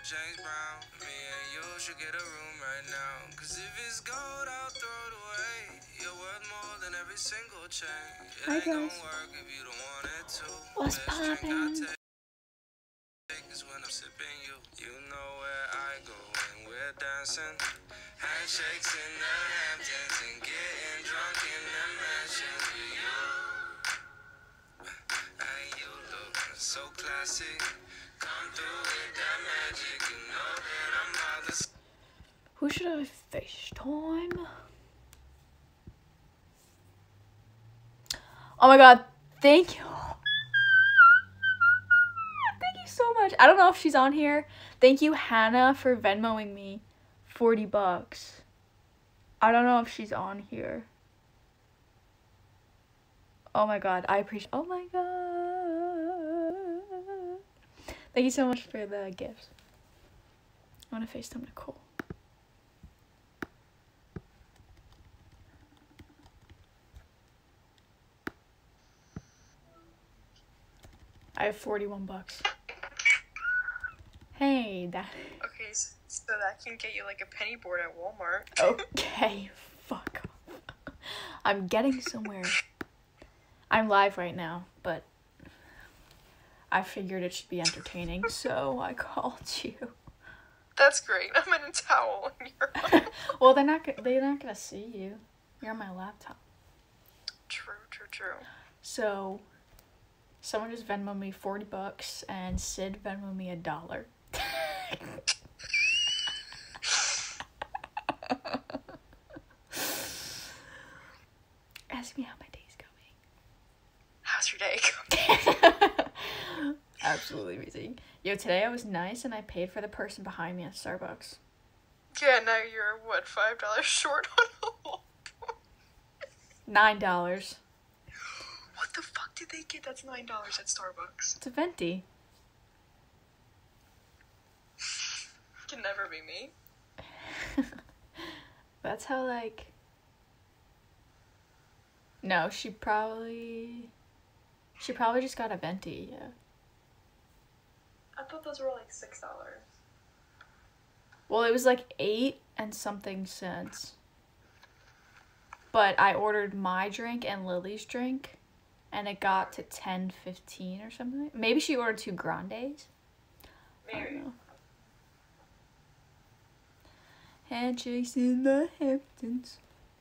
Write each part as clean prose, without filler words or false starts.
James Brown, me and you should get a room right now. Cause if it's gold, I'll throw it away. You're worth more than every single chain. It ain't gonna work if you don't want it to. What's poppin'? Is when I'm sipping you. You know where I go when we're dancing. Handshakes in the Hamptons and getting drunk in the mansions with you. And you look so classic. Come through with that magic. You know that I'm not the. Who should I FaceTime? Oh my god, thank you. Thank you so much. I don't know if she's on here. Thank you, Hannah, for Venmoing me $40. I don't know if she's on here. Oh my god, I appreciate. Oh my god. Thank you so much for the gifts. I want to FaceTime Nicole. I have $41. Hey, that. Okay, so that can get you like a penny board at Walmart. Okay, fuck off. I'm getting somewhere. I'm live right now, but I figured it should be entertaining, so I called you. That's great. I'm in a towel and you're Well, they're not gonna see you. You're on my laptop. True. So, someone just Venmoed me $40, and Sid Venmoed me $1. Ask me how my day's going. How's your day going? Absolutely amazing. Yo, today I was nice and I paid for the person behind me at Starbucks. Yeah, now you're, what, $5 short on the whole $9. What the fuck did they get that's $9 at Starbucks? It's a venti. Can never be me. That's how, like... No, she probably just got a venti, yeah. I thought those were like $6. Well, it was like 8 and something cents. But I ordered my drink and Lily's drink, and it got to $10.15 or something. Maybe she ordered 2 grandes. Maybe. I don't know. Handshakes in the Hamptons.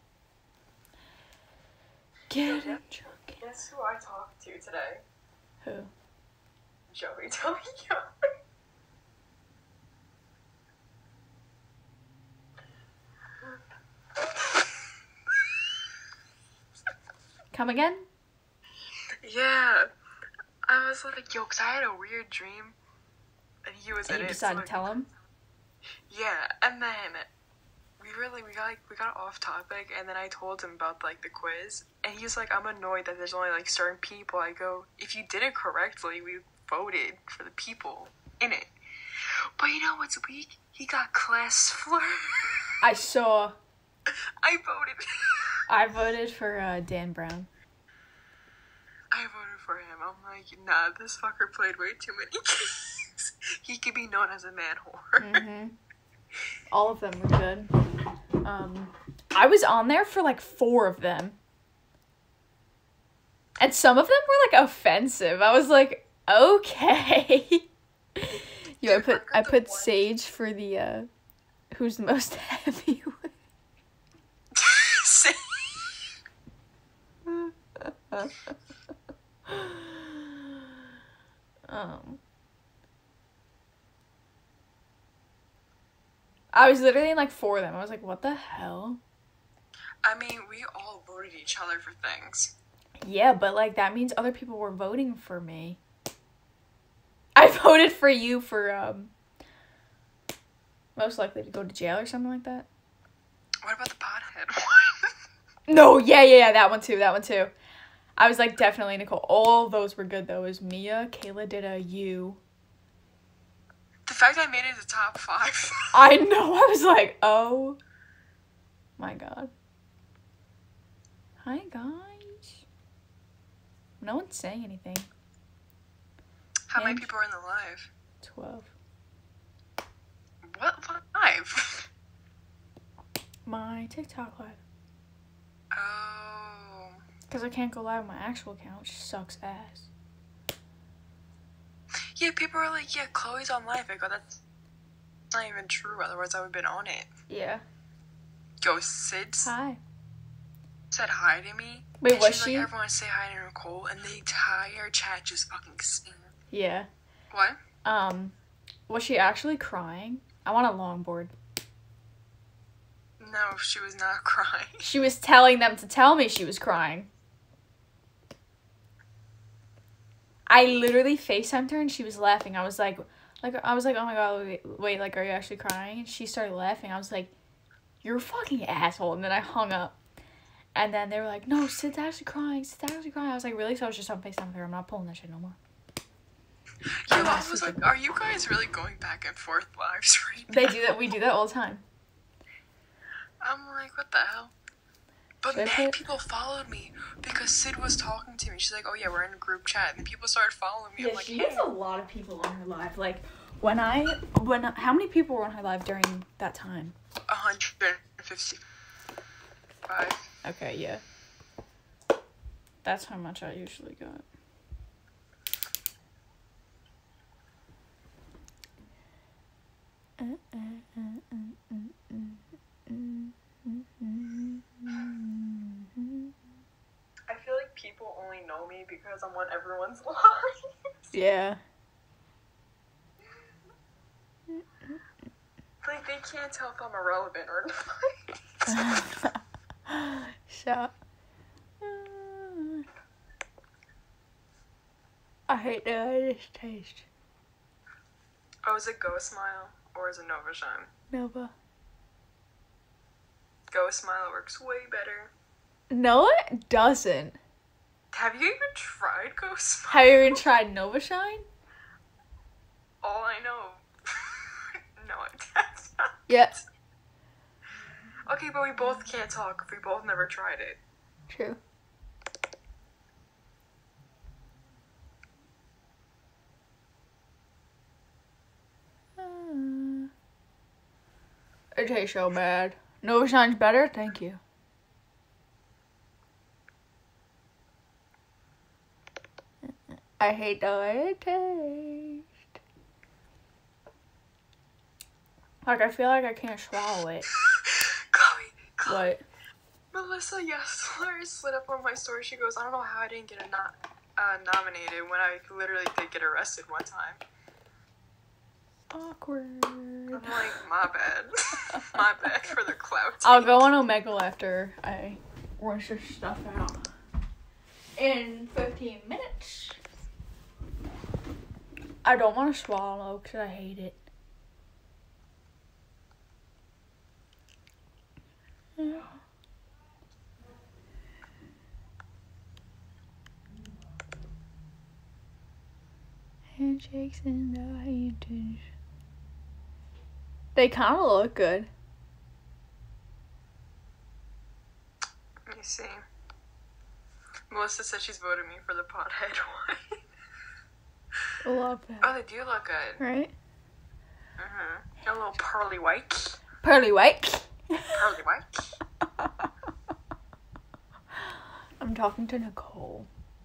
Getting drunk. Guess who I talked to today? Who? Joey Tokyo. Come again? Yeah. I was like, yo, cause I had a weird dream. And he was And in you it. decided so to tell him? Yeah, and then we got off topic, and then I told him about like the quiz, and he was like, I'm annoyed that there's only like certain people. I go, if you did it correctly, we voted for the people in it. But you know what's weak? He got class flirt. I saw. I voted. I voted for Dan Brown. I voted for him. I'm like, nah, this fucker played way too many games. He could be known as a man whore. Mm-hmm. All of them were good. I was on there for like 4 of them. And some of them were like offensive. I was like, okay. Yo, I put Sage for the who's the most heavy. I was literally in like 4 of them. I was like, what the hell? I mean, we all voted each other for things. Yeah, but like that means other people were voting for me. I voted for you for most likely to go to jail or something like that. What about the pothead one? No, yeah, that one too. I was like, definitely Nicole. All those were good though. It was Mia, Kayla did a U. The fact I made it to top 5. I know, I was like, oh my god. Hi guys. No one's saying anything. How many people are in the live? 12. My TikTok live. Oh. Because I can't go live on my actual account, which sucks ass. Yeah, people are like, yeah, Chloe's on live. I go, that's not even true. Otherwise, I would have been on it. Yeah. Yo, Sid Hi. said hi to me. Wait, and was she's she? like, everyone say hi to Nicole, and the entire chat just fucking sang. Yeah. What? Was she actually crying? I want a longboard. No, she was not crying. She was telling them to tell me she was crying. I literally FaceTimed her and she was laughing. I was like, oh my god, wait, like, are you actually crying? And she started laughing. I was like, you're a fucking asshole. And then I hung up. And then they were like, no, Sid's actually crying. I was like, really? So I was just on FaceTime with her. I'm not pulling that shit no more. Yo, I was like, are you guys really going back and forth lives right now? They do that. We do that all the time. I'm like, what the hell? But many people followed me because Sid was talking to me. She's like, oh yeah, we're in a group chat. And then people started following me. Yeah, I'm like, she hey. has a lot of people on her live. Like, how many people were on her live during that time? 155. Okay, yeah. That's how much I usually got. I feel like people only know me because I'm on everyone's lives. Yeah. Like, they can't tell if I'm irrelevant or not. Shut. I hate the way this tastes. Oh, is it Ghost Smile or is it Nova Shine? Nova. Ghost Smile works way better. No, it doesn't. Have you even tried Ghost Smile? Have you even tried Nova Shine? All I know. No, that's not. Yeah. Okay, but we both can't talk if we both never tried it. True. It tastes so bad. Nova Shine's better? Thank you. I hate the way it tastes. Like, I feel like I can't swallow it. Chloe. What? Melissa yesterday slid up on my story. She goes, I don't know how I didn't get nominated when I literally did get arrested one time. Awkward. I'm like, my bad. My bad for the clout. I'll go on Omegle after I rinse this stuff out. In 15 minutes. I don't want to swallow because I hate it. Yeah. Handshakes in the Hamptons. They kind of look good. Let me see. Melissa said she's voted me for the pothead one. I love that. Oh, they do look good. Right? A little pearly white. Pearly white. Pearly white. I'm talking to Nicole.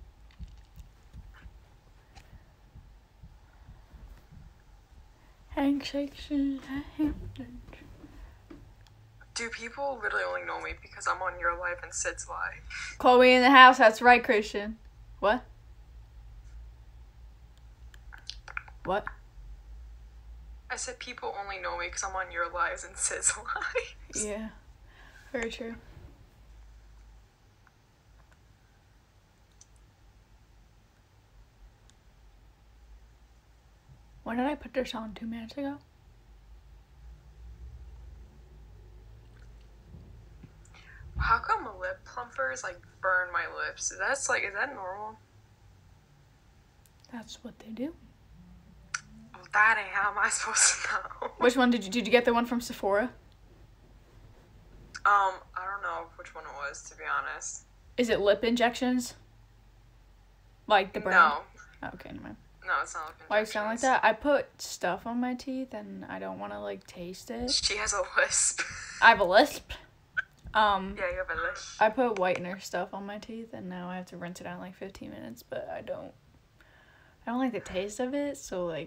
Handshakes in the Hamptons. Do people literally only know me because I'm on your live and Sid's live? Chloe in the house, that's right, Christian. What? What? I said people only know me because I'm on your lives and Sid's lives. Yeah. Very true. When did I put this on? 2 minutes ago? How come lip plumpers like burn my lips? Is that normal? That's what they do. Well, that ain't how am I supposed to know? Which one did you get the one from Sephora? I don't know which one it was, to be honest. Is it lip injections? Like the brand? No. Oh, okay, never mind. No, it's not lip Why you sound like injections. that? I put stuff on my teeth and I don't want to like taste it. She has a lisp. I have a lisp. Yeah, you have a list. I put whitener stuff on my teeth, and now I have to rinse it out in like 15 minutes, but I don't like the taste of it, so like,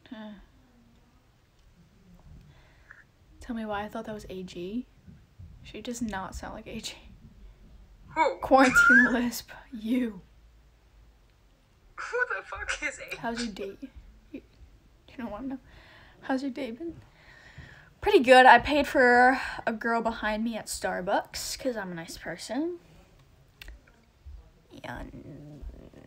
Tell me why I thought that was AG. She does not sound like AG. Who? Quarantine lisp. You. Who the fuck is it? How's your day? You don't want to know. How's your day been? Pretty good. I paid for a girl behind me at Starbucks because I'm a nice person. And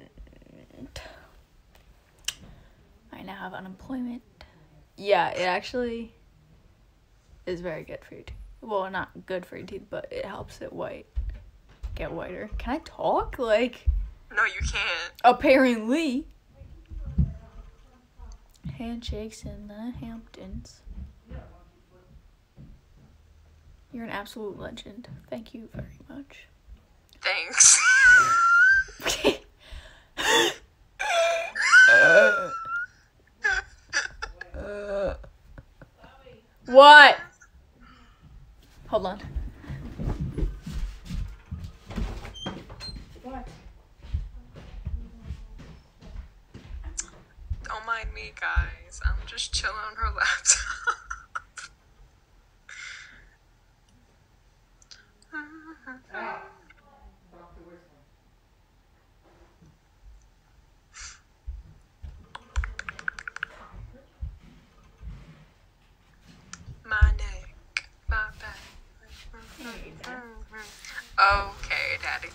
I now have unemployment. Yeah, it actually is very good for your teeth. Well, not good for your teeth, but it helps it get whiter. Can I talk? Like, No, you can't. apparently. Handshakes in the Hamptons. You're an absolute legend. Thank you very much. Thanks. What? Hold on. What? Don't mind me, guys. I'm just chilling on her laptop. My neck, my back. Okay, Daddy.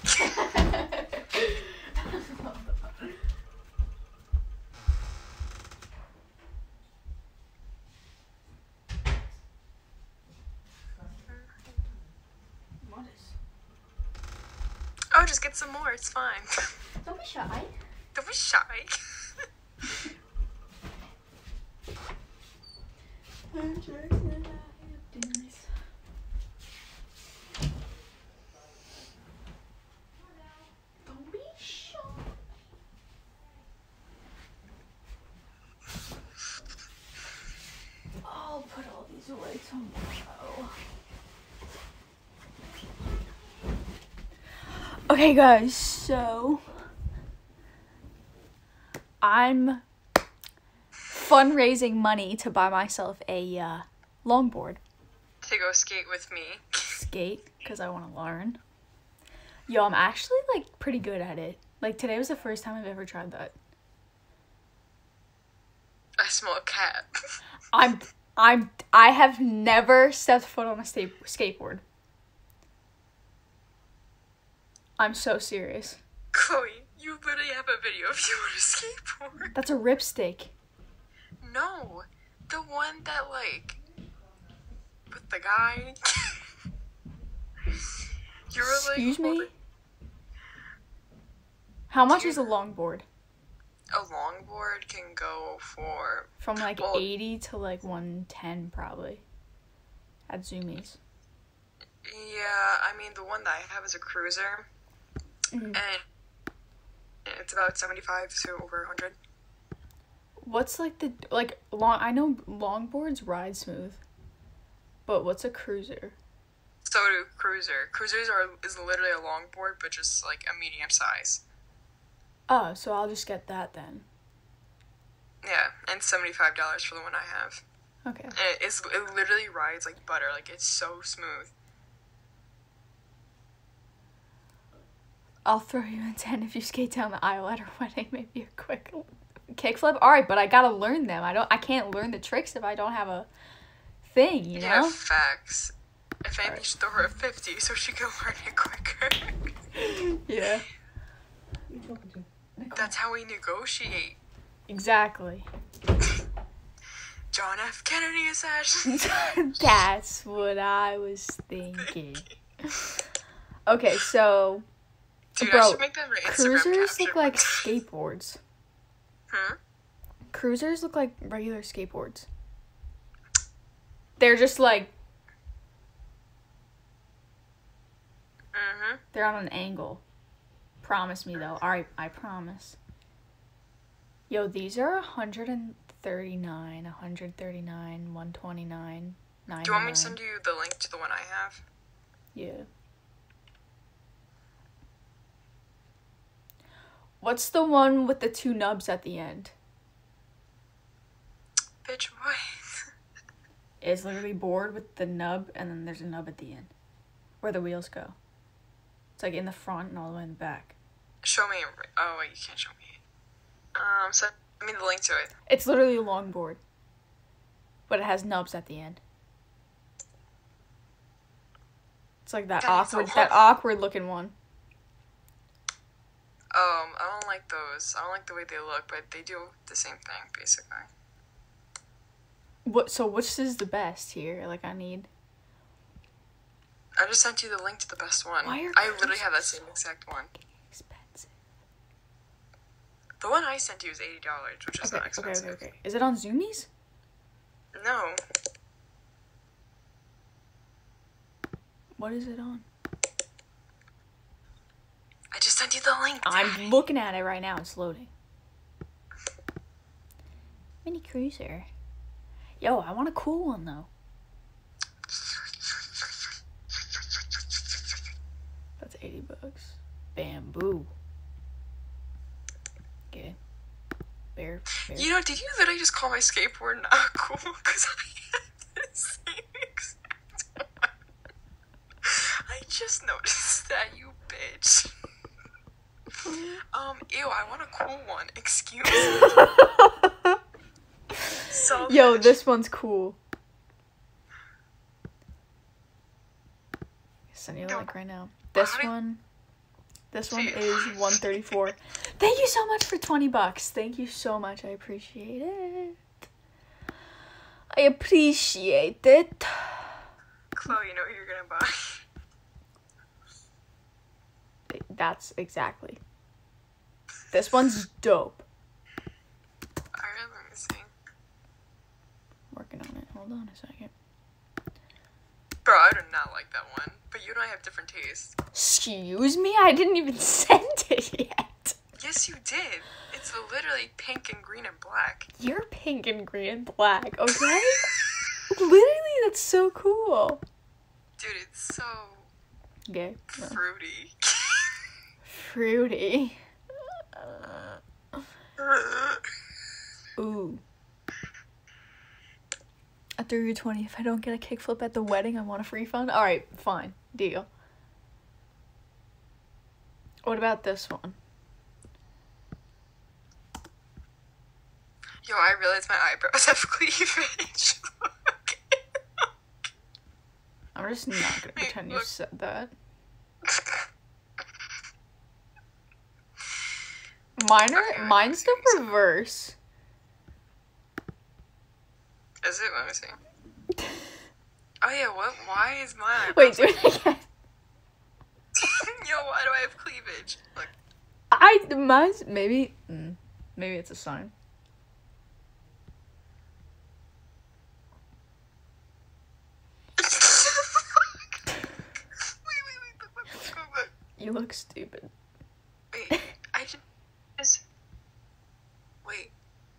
What is? Oh, just get some more. It's fine. Don't be shy. Don't be shy. Don't be shy. I'll put all these away tomorrow. Okay, guys, so I'm fundraising money to buy myself a longboard. To go skate with me. Skate, because I want to learn. Yo, I'm actually, like, pretty good at it. Like, today was the first time I've ever tried that. I smell a cat. I have never stepped foot on a skateboard. I'm so serious. Chloe, you literally have a video of you on a skateboard. That's a ripstick. No, the one that, like, with the guy. You were like, Excuse me? holding- How much is a longboard? A longboard can go for From like Well- 80 to like 110 probably. At Zoomies. Yeah, I mean the one that I have is a cruiser, Mhm. and it's about 75 to over 100. What's like the I know longboards ride smooth. But what's a cruiser? So do cruiser. Cruisers is literally a longboard, but just like a medium size. Oh, so I'll just get that then. Yeah, and $75 for the one I have. Okay. And it literally rides like butter. Like it's so smooth. I'll throw you in 10 if you skate down the aisle at our wedding. Maybe a quick kickflip. All right, but I gotta learn them. I can't learn the tricks if I don't have a thing, you know? Yeah, facts. If anything, you should throw her a 50 so she can learn it quicker. Yeah. That's how we negotiate. Exactly. John F. Kennedy assassination. That's what I was thinking. Okay, so Dude, bro, I should make that my Instagram cruisers caption. look like skateboards. Hmm? Cruisers look like regular skateboards. They're just like Mm-hmm. they're on an angle. Promise me though. Alright, I promise. Yo, these are 139, 139, 129, 99. Do you want me to send you the link to the one I have? Yeah. What's the one with the 2 nubs at the end? Bitch, what? It's literally board with the nub, and then there's a nub at the end. Where the wheels go. It's like in the front and all the way in the back. Show me. Oh, wait, you can't show me. Send me the link to it. It's literally a long board. But it has nubs at the end. It's like that awkward looking one. I don't like those. I don't like the way they look, but they do the same thing, basically. So which is the best here? Like, I just sent you the link to the best one. Why are I literally have that same exact one. expensive. The one I sent you is $80, which is not expensive. Okay. Is it on Zoomies? No. What is it on? I just sent you the link. I'm looking at it right now. It's loading. Mini Cruiser. Yo, I want a cool one, though. That's $80. Bamboo. Okay. Bear. You know, did you literally just call my skateboard not cool? Because I had the same exact one. I just noticed that, you bitch. Ew, I want a cool one. Excuse me. So Yo, this one's cool. Send you a link right now. This one is $134. Thank you so much for $20. Thank you so much. I appreciate it. I appreciate it. Chloe, you know what you're gonna buy. That's exactly. This one's dope. Alright, let me see. Working on it. Hold on a second. Bro, I do not like that one. But you and I have different tastes. Excuse me? I didn't even send it yet. Yes, you did. It's literally pink and green and black. You're pink and green and black, okay? Literally, that's so cool. Dude, it's so Okay. No. fruity. Fruity. Ooh. I threw you 20. If I don't get a kickflip at the wedding, I want a refund. Alright, fine. Deal. What about this one? Yo, I realized my eyebrows have cleavage. I'm just not gonna pretend you said that. Mine's the reverse. Is it? Let me see. Oh yeah, what? Why is my eyebrows? Wait, do it again. Yo, why do I have cleavage? Look. Mine's maybe it's a sign. Look. You look stupid. Wait, I just wait.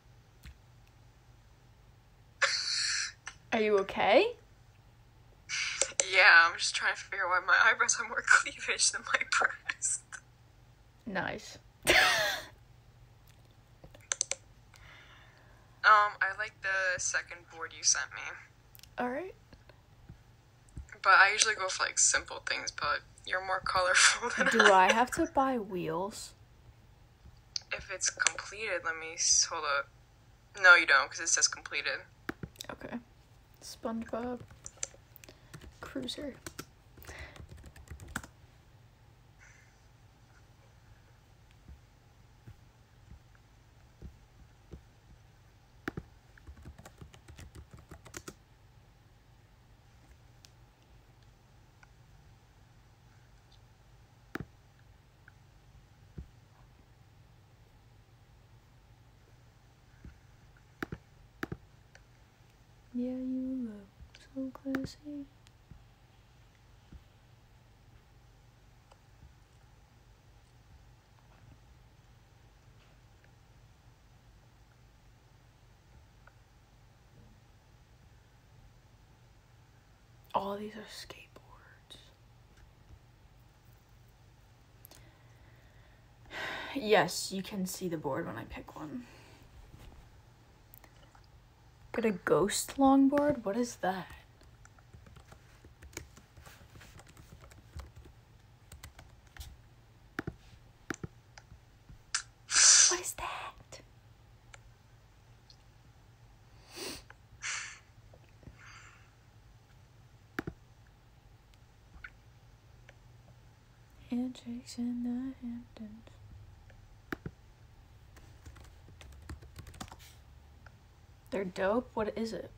Are you okay? Yeah, I'm just trying to figure out why my eyebrows have more cleavage than my breast. Nice. I like the second board you sent me. Alright. But I usually go for like simple things, but you're more colorful than Do I have to buy wheels? If it's completed, let me hold up. No, you don't, because it says completed. Okay. SpongeBob. Cruiser. Yeah, you look so classy. All these are skateboards. Yes, you can see the board when I pick one. Got a ghost longboard? What is that? What is that? Handshakes in the Hamptons. They're dope? What is it?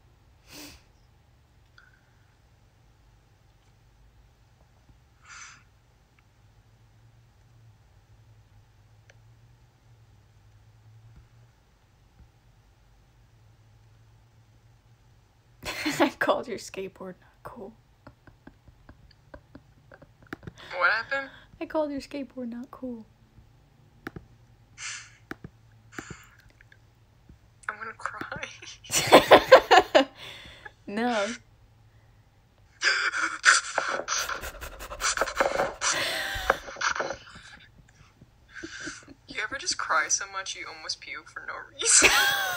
I called your skateboard not cool. What happened? I called your skateboard not cool. I'm gonna cry. No. You ever just cry so much you almost puke for no reason?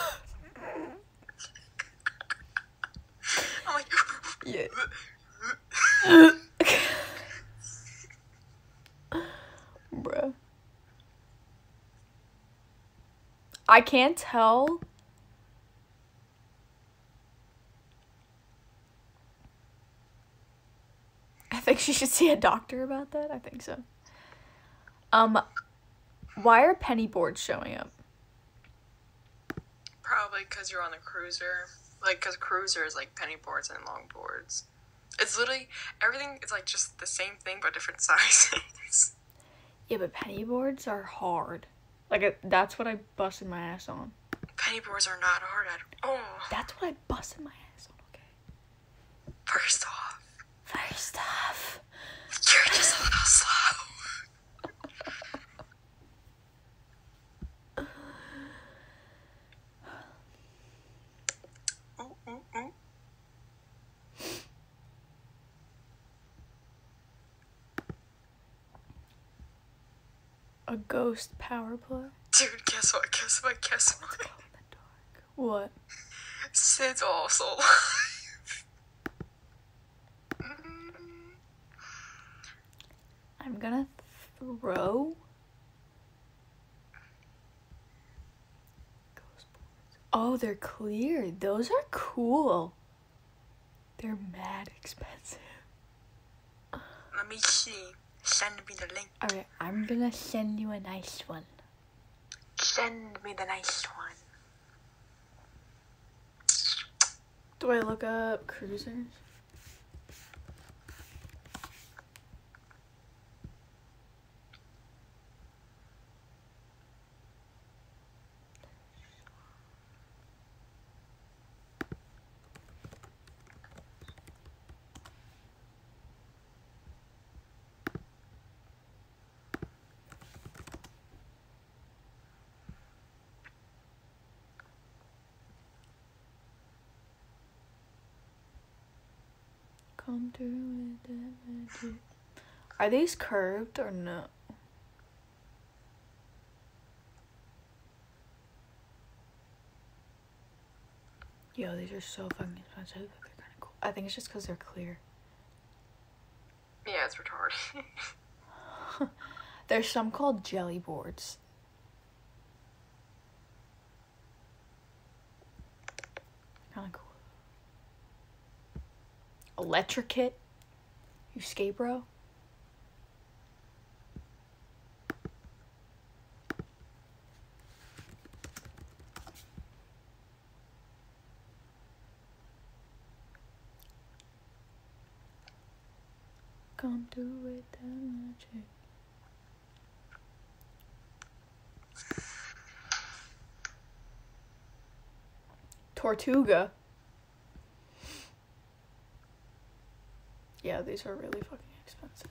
I'm like, Yeah. Bruh. I can't tell. I think she should see a doctor about that. I think so. Why are penny boards showing up? probably because you're on a cruiser. Like, because cruiser is like penny boards and long boards. It's literally, everything is like just the same thing but different sizes. Yeah, but penny boards are hard. Like, that's what I busted my ass on. Penny boards are not hard at all. That's what I busted my ass on, okay? First off, you're just a little slow. Ooh, ooh, ooh. A ghost power play? Dude, guess what? What? Sid's also alive. I'm gonna throw... Oh, they're clear. Those are cool. They're mad expensive. Let me see. Send me the link. Alright, I'm gonna send you a nice one. Send me the nice one. Do I look up cruisers? Come through with that magic. Are these curved or no? Yo, these are so fucking expensive. They're kind of cool. I think it's just because they're clear. Yeah, it's retarded. There's some called jelly boards. Kind of cool. Electric kit? You skate, bro? Come through with that magic. Tortuga. Yeah, these are really fucking expensive.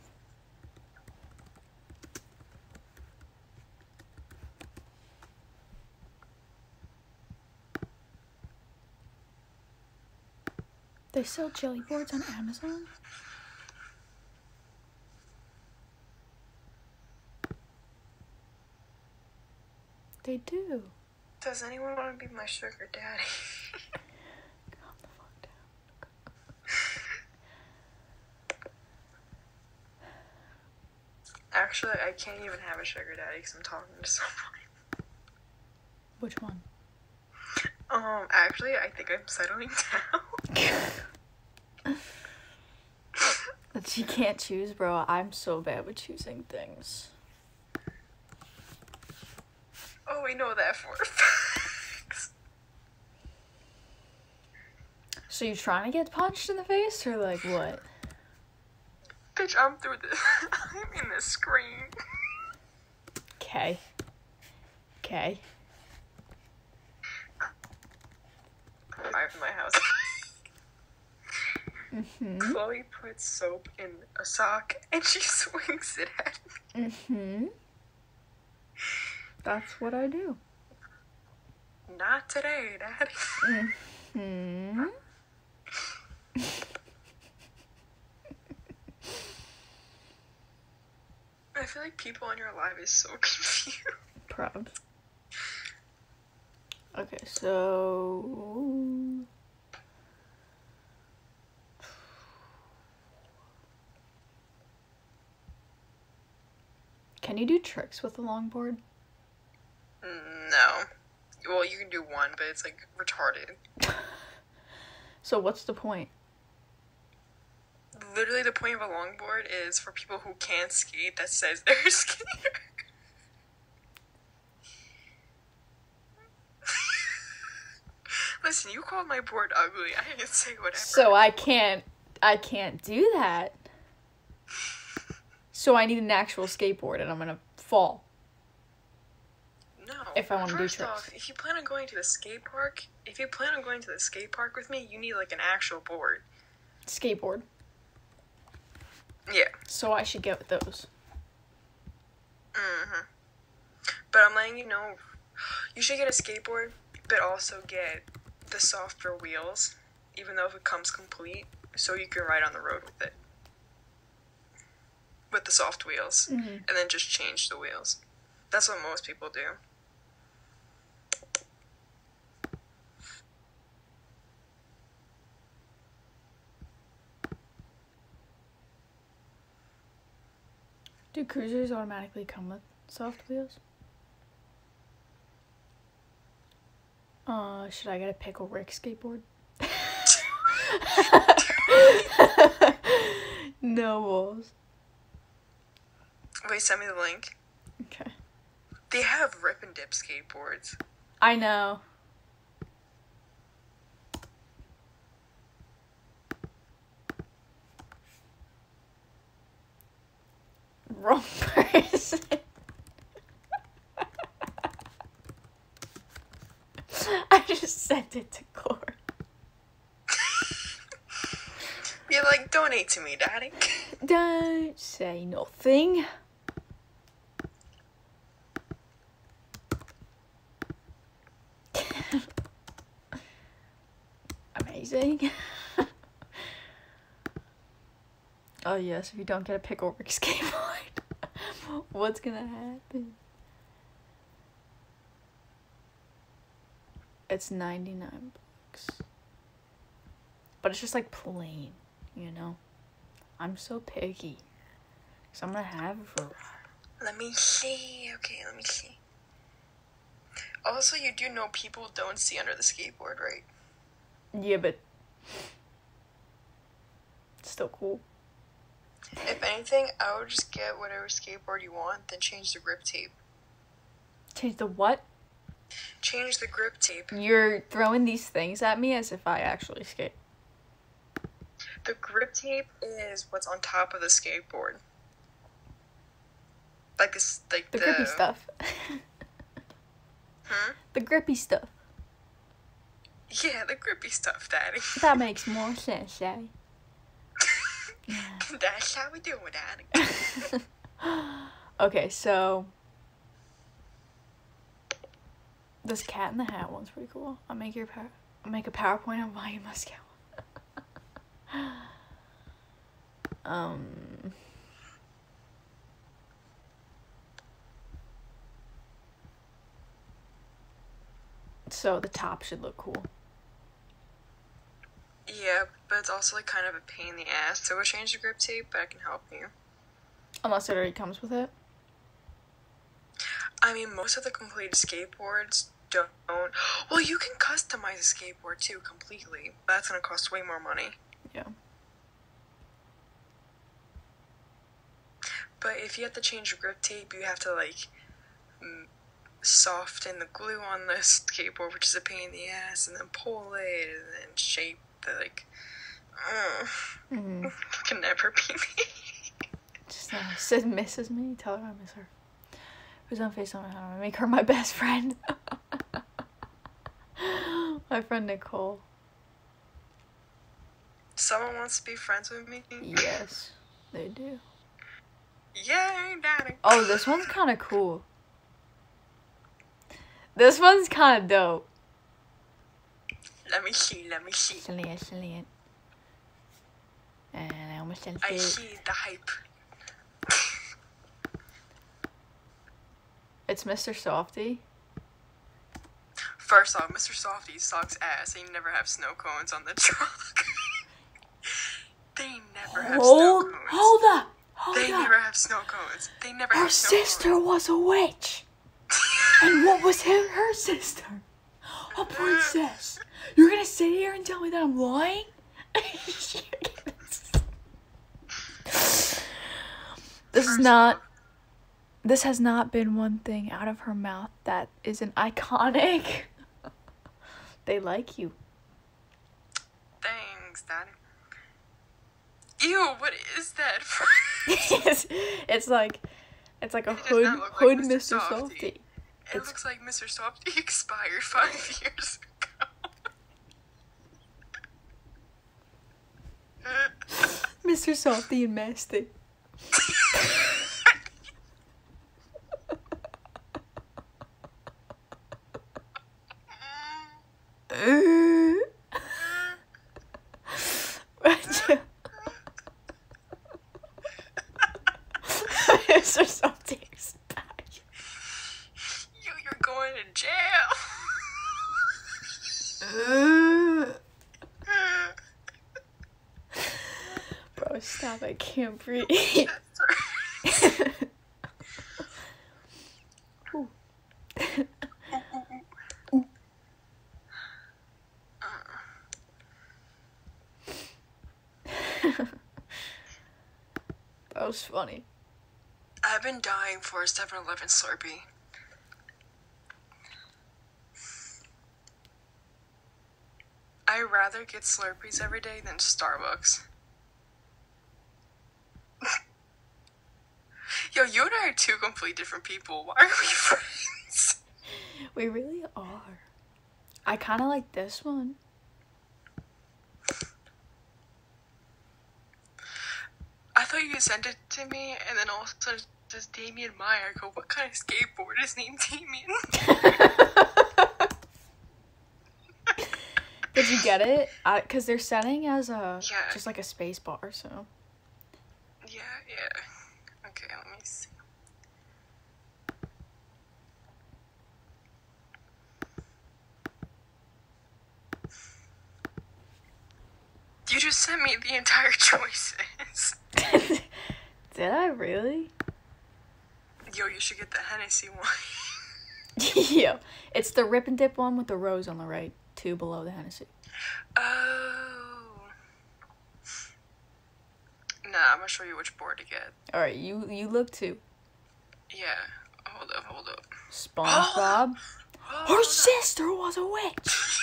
They sell jelly boards on Amazon? They do. Does anyone want to be my sugar daddy? Calm the fuck down. Actually, I can't even have a sugar daddy because I'm talking to someone. Which one? Actually, I think I'm settling down. She can't choose, bro. I'm so bad with choosing things. Oh, we know that for a fact. So you trying to get punched in the face, or like what? Bitch, I'm through this. I'm in the screen. Okay. Okay. I'm in my house. Mm-hmm. Chloe puts soap in a sock and she swings it at me. Mm-hmm. That's what I do. Not today, Daddy. Mm-hmm. I feel like people in your life is so confused. Proud. Okay, so... Can you do tricks with a longboard? No. Well, you can do one, but it's like retarded. So what's the point? Literally, the point of a longboard is for people who can't skate that says they're a skater. Listen, you called my board ugly. I didn't say whatever. So I can't do that. So I need an actual skateboard and I'm gonna fall. No. If I wanna do First tricks. off, if you plan on going to the skate park with me, you need like an actual board. Skateboard. Yeah. So I should get those. Mm-hmm. But I'm letting you know, you should get a skateboard, but also get the softer wheels, even though if it comes complete, so you can ride on the road with it. With the soft wheels. Mm-hmm. And then just change the wheels. That's what most people do. Do cruisers automatically come with soft wheels? Should I get a Pickle Rick skateboard? No balls. Wait, send me the link. Okay. They have rip and dip skateboards. I know. Wrong person. I just sent it to Cora. Be like, donate to me, Daddy. Don't say nothing. Amazing. Oh yes, if you don't get a Pickle Rick skateboard, what's gonna happen? It's 99 bucks. But it's just like plain, you know? I'm so picky. So I'm gonna have it for a while. Let me see. Okay, let me see. Also, you do know people don't see under the skateboard, right? Yeah, but it's still cool. If anything, I would just get whatever skateboard you want, then change the grip tape. Change the what? Change the grip tape. You're throwing these things at me as if I actually skate. The grip tape is what's on top of the skateboard. Like this, like The grippy stuff. Hmm? The grippy stuff. Yeah, the grippy stuff, Daddy. That makes more sense, Daddy. That's how we do it, Daddy. Okay, so this Cat in the Hat one's pretty cool. I'll make a PowerPoint on why you must get one. So the top should look cool. Yeah, but it's also like kind of a pain in the ass to go change the grip tape, but I can help you. Unless it already comes with it. I mean, most of the completed skateboards don't. Well, you can customize a skateboard too completely. That's gonna cost way more money. Yeah. But if you have to change your grip tape, you have to like soften the glue on the skateboard, which is a pain in the ass, and then pull it and then shape the like. Can never be me. Just Sid misses me. Tell her I miss her. Who's on FaceTime? How do I make her my best friend? My friend Nicole. Someone wants to be friends with me? Yes, they do. Yay, daddy. Oh, this one's kind of cool. This one's kind of dope. Let me see. Silly. And I almost said I it. see the hype. It's Mr. Softy. First off, Mr. Softy sucks ass. They never have snow cones on the truck. They never have snow cones. Hold up. They never have snow cones. They never Her have snow cones. sister was a witch. And what was her sister? A princess. You're gonna sit here and tell me that I'm lying? This has not been one thing out of her mouth that isn't iconic. They like you. Thanks, Daddy. Ew, what is that? it's like a It does hood not look hood like Mr. Mr. Softy. Softy. It looks like Mr. Softy expired 5 years ago. Mr. Softy and Mastic. Mr. Softy expired. You're going to jail. Bro, stop, I can't breathe. Ooh. That was funny. I've been dying for a 7-Eleven Slurpee. I'd rather get Slurpees every day than Starbucks. Yo, you and I are two completely different people. Why are we friends? We really are. I kind of like this one. I thought you sent it to me, and then all of a sudden it says Damien Meyer. I go, what kind of skateboard is named Damien? Did you get it? Because they're setting as Yeah. just like a space bar, so. Yeah. Okay, let me see. You just sent me the entire choices. Did I really? Yo, you should get the Hennessy one. Yeah. It's the Rip and Dip one with the rose on the right, 2 below the Hennessy. Oh. Nah, I'm gonna show you which board to get. Alright, you look too. Yeah. Hold up. SpongeBob. Her sister was a witch.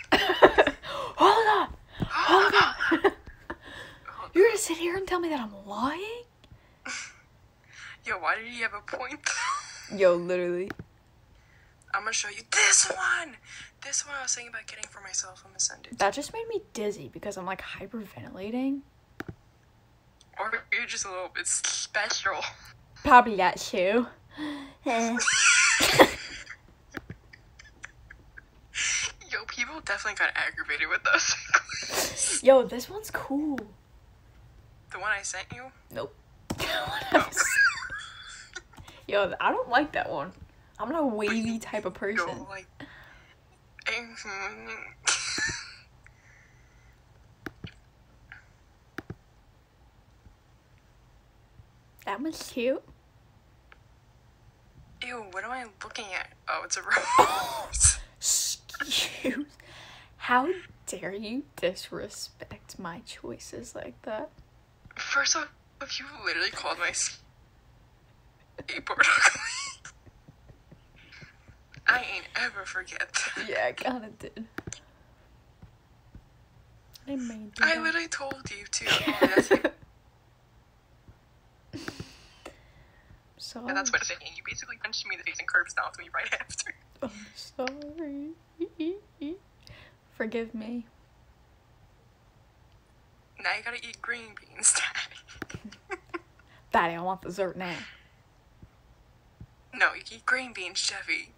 Hold on. You're gonna sit here and tell me that I'm lying? Yo, why did he have a point? Yo, literally. I'm gonna show you this one. This one I was thinking about getting for myself. I'm gonna send it. That just made me dizzy because I'm like hyperventilating. Or you're just a little bit special. Probably that too. Yo, people definitely got aggravated with those. Yo, this one's cool. The one I sent you? Nope. Yo, I don't like that one. I'm not a wavy type of person. Yo, like, That was cute. Ew, what am I looking at? Oh, it's a rose. Excuse. How dare you disrespect my choices like that? First off, you literally called my skateboard ugly. I ain't ever forget that. Yeah, I kinda did. I didn't mean to do I that. literally told you to. Oh, that's like, Sorry. yeah, that's what it's saying. You basically punched me in the face and curb stomped me right after. I'm sorry. Forgive me. Now you gotta eat green beans, Daddy. Daddy, I want dessert now. No, you eat green beans, Chevy.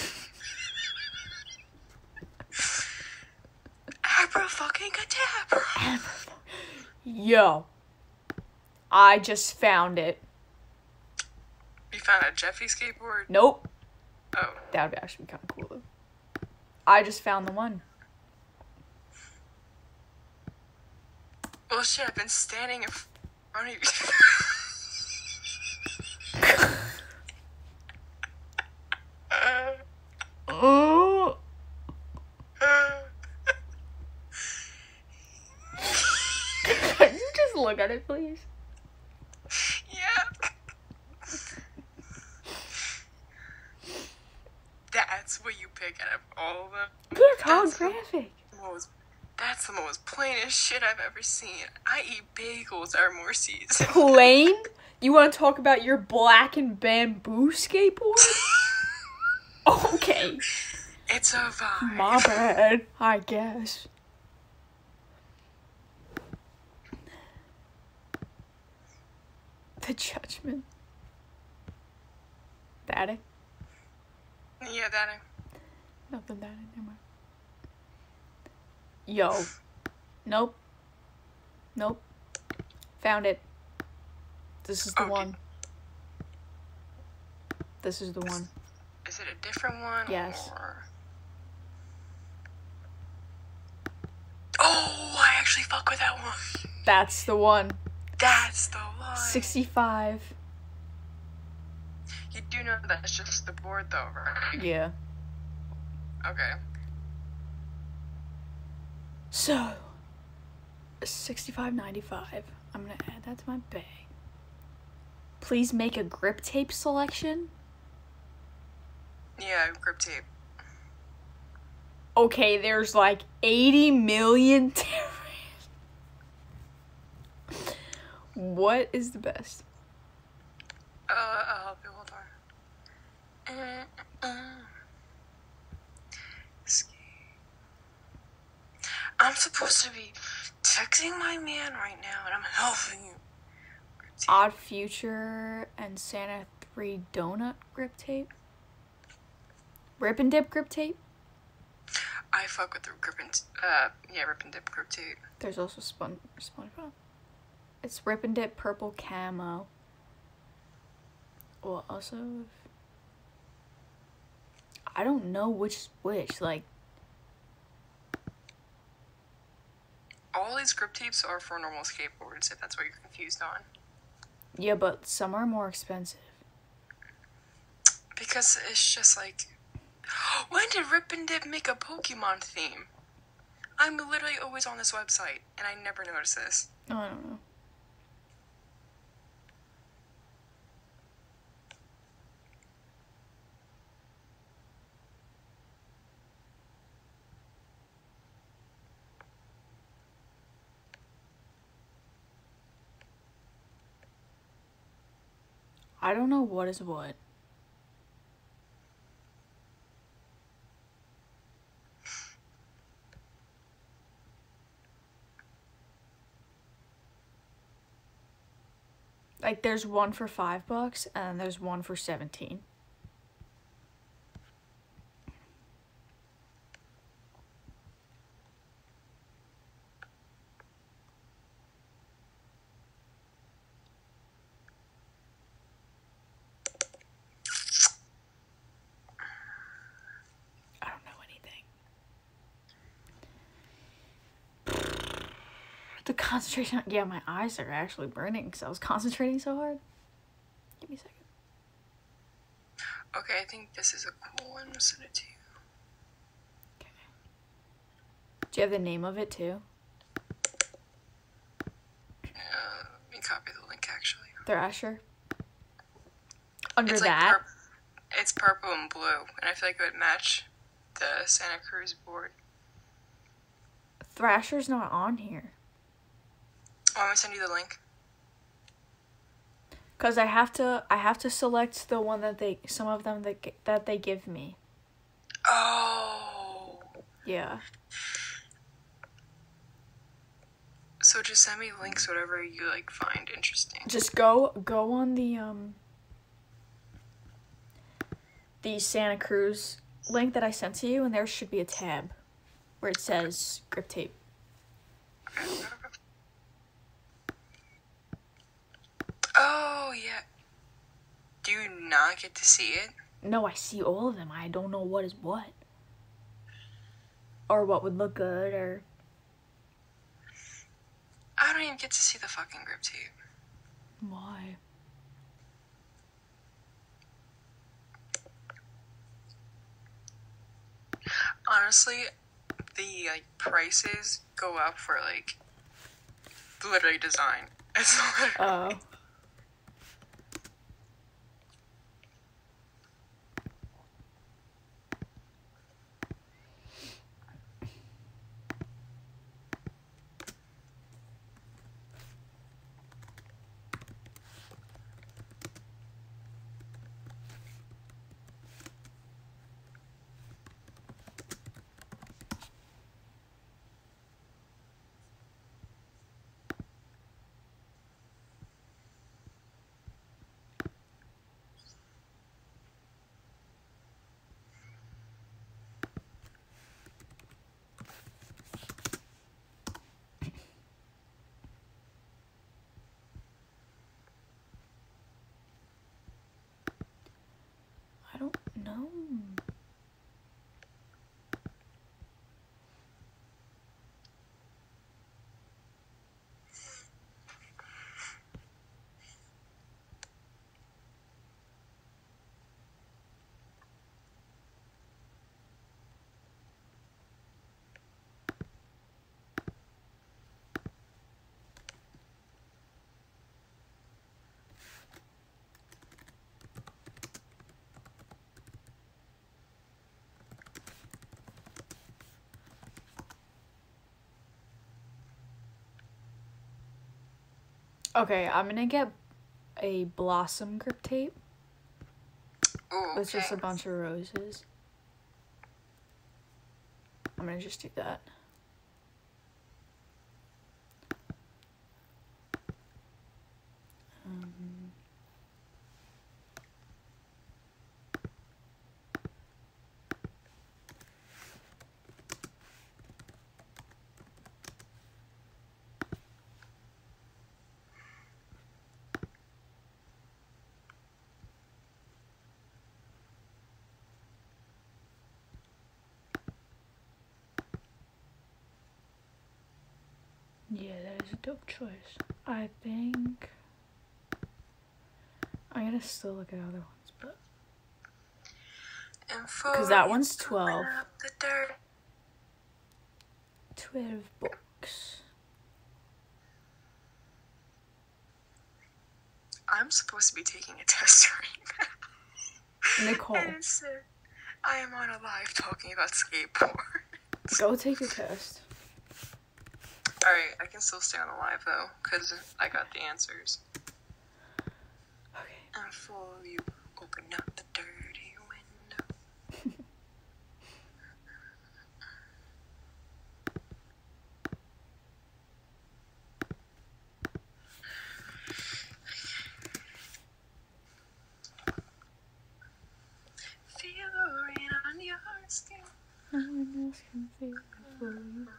Abracadabra. Yo. I just found it. You found a Jeffy skateboard? Nope. Oh. That would actually be kind of cool though. I just found the one. Well, shit, I've been standing in front of you. Oh. Can you just look at it, please? Yeah. That's what you pick out of all of them. Look how graphic. That's the most plainest shit I've ever seen. I eat bagels that are more seasoned. Plain? You want to talk about your black and bamboo skateboard? Okay. It's a vibe. My bad, I guess. The judgment. Daddy? Yeah, Daddy. Nothing, Daddy. Never mind. Yo. Nope. Nope. Found it. This is the Okay. one. This is the one. Is it a different one? Yes. Or... Oh, I actually fuck with that one. That's the one. That's the one. 65. You do know that's just the board, though, right? Yeah. Okay. So, 65.95. I'm gonna add that to my bag. Please make a grip tape selection. Yeah, grip tape. Okay, there's like 80 million different. What is the best? I'll help you. Hold on. I'm supposed to be texting my man right now, and I'm helping you. Odd Future and Santa 3 Donut grip tape. Rip and dip grip tape. I fuck with the rip and dip grip tape. There's also SpongeBob. It's Rip and Dip purple camo. Well, also, I don't know which is which. Like, All these grip tapes are for normal skateboards, if that's what you're confused on. yeah, but some are more expensive. Because it's just like, when did Rip and Dip make a Pokemon theme? I'm literally always on this website, and I never notice this. Oh, I don't know. I don't know what is what. Like, there's one for $5 and there's one for 17. I don't know anything. The concentration. Yeah, my eyes are actually burning because I was concentrating so hard. Give me a second. Okay, I think this is a cool one. I'll send it to you. Okay. Do you have the name of it too? Let me copy the link actually. Thrasher. Under It's that. It's purple and blue, and I feel like it would match the Santa Cruz board. Thrasher's not on here. Oh, I'm gonna send you the link. Cause I have to select the one that some of them that they give me. Oh. Yeah. So just send me links, whatever you like find interesting. Just go on the Santa Cruz link that I sent to you, and there should be a tab where it says grip tape. Okay. Oh yeah. Do you not get to see it? No, I see all of them. I don't know what is what. Or what would look good, or... I don't even get to see the fucking grip tape. Why? Honestly, the like prices go up for like literally design. It's literally... Oh. I don't know. Okay, I'm gonna get a Blossom grip tape. Ooh, It's just a okay. bunch of roses. I'm gonna just do that. Yeah, that is a dope choice. I think I'm gonna still look at other ones, but because that one's 12. 12 books. I'm supposed to be taking a test right now. Nicole, And it said, I am on a live talking about skateboard. go take your test. Alright, I can still stay on the live though, because I got the answers. Okay. And for you, open up the dirty window. Feel the rain on your skin. No one else can feel it for you.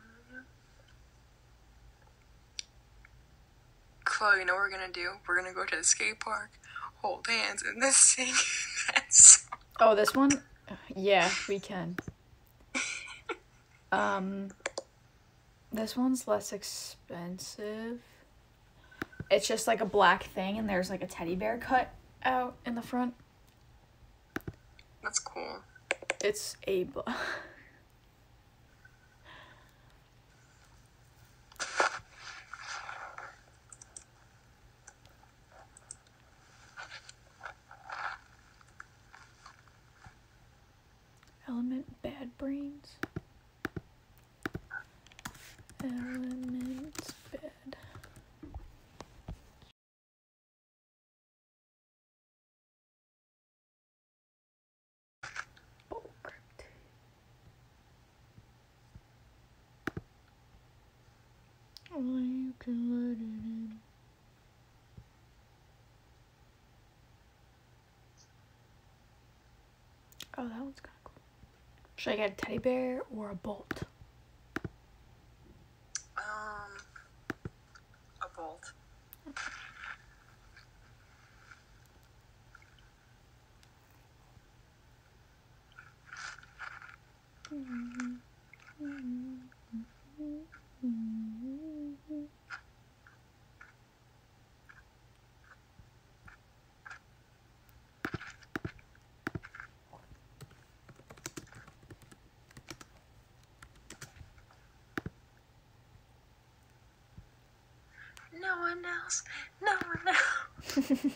Chloe, you know what we're gonna do? We're gonna go to the skate park, hold hands, and then sing that song. Oh, this one? Yeah, we can. This one's less expensive. It's just like a black thing, and there's like a teddy bear cut out in the front. That's cool. It's a Element Bad Brains. Elements Bad. Oh, crypt. Only you can let it in. Oh, that one's kind of cool. Should I get a teddy bear or a bolt? A bolt. No one else. No one else.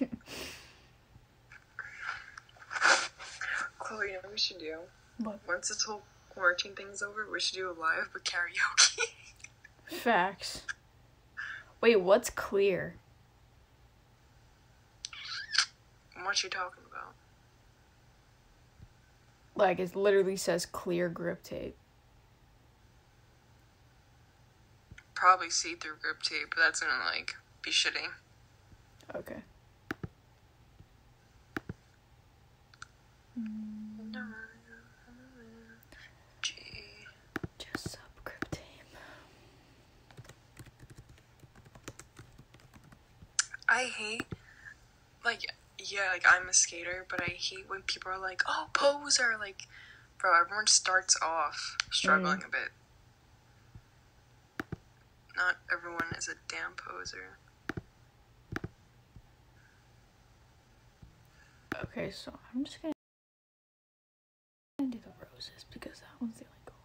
Chloe, you know what we should do? What? Once this whole quarantine thing's over, we should do a live with karaoke. Facts. Wait, what's clear? What you talking about? Like, it literally says clear grip tape. Probably see-through grip tape, but that's gonna, like, be shitty. Okay. G. Just sub grip tape. I hate, like, yeah, like, I'm a skater, but I hate when people are like, oh, poser, like, bro, everyone starts off struggling a bit. Not everyone is a damn poser. Okay, so I'm just gonna do the roses because that one's the only cool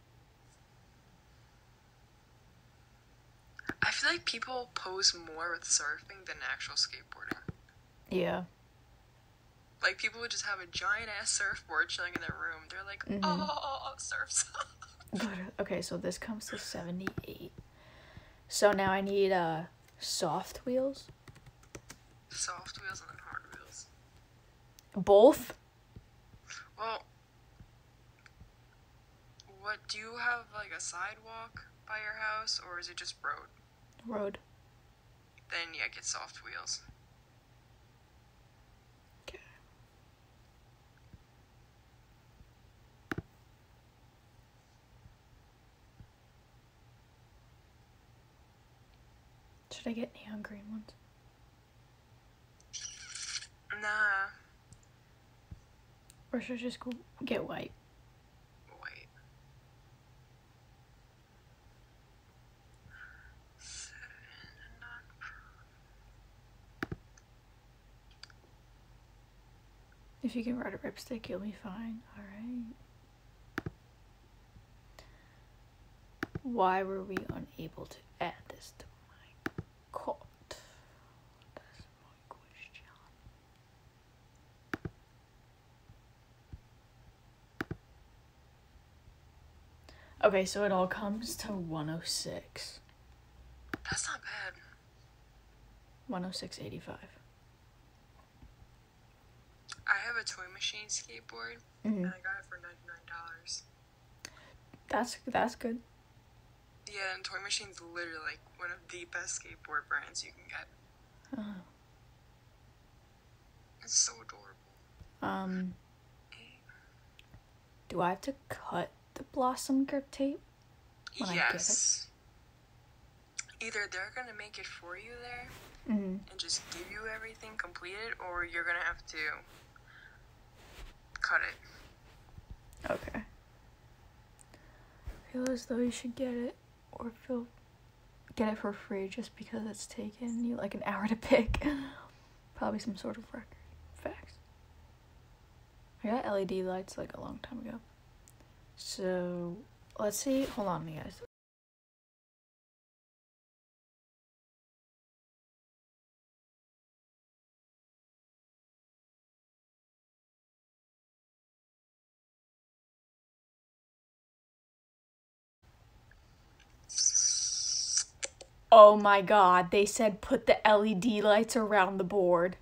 one. I feel like people pose more with surfing than actual skateboarding. Yeah. Like, people would just have a giant-ass surfboard chilling in their room. They're like, oh, surfs. Okay, so this comes to 78. So now I need soft wheels. Soft wheels and then hard wheels. Both? Well, what, do you have, like, a sidewalk by your house, or is it just road? Road. Then, yeah, get soft wheels. Okay. Should I get neon green ones? Nah. Or should I just go get white? Wait. If you can ride a ripstick, you'll be fine. Alright. Why were we unable to add this to my cart? That's my question. Okay, so it all comes to 106. That's not bad. 106.85. I have a toy machine skateboard, and I got it for $99. That's good. Yeah, and Toy Machine's literally, like, one of the best skateboard brands you can get. Oh. It's so adorable. Do I have to cut the Blossom grip tape when Yes. Either they're gonna make it for you there, and just give you everything completed, or you're gonna have to cut it. Okay. I feel as though you should get it, or if you'll get it for free just because it's taken you like an hour to pick. Probably some sort of record. Facts. I got LED lights like a long time ago. So, let's see. Hold on, you guys. Oh my god, they said put the LED lights around the board.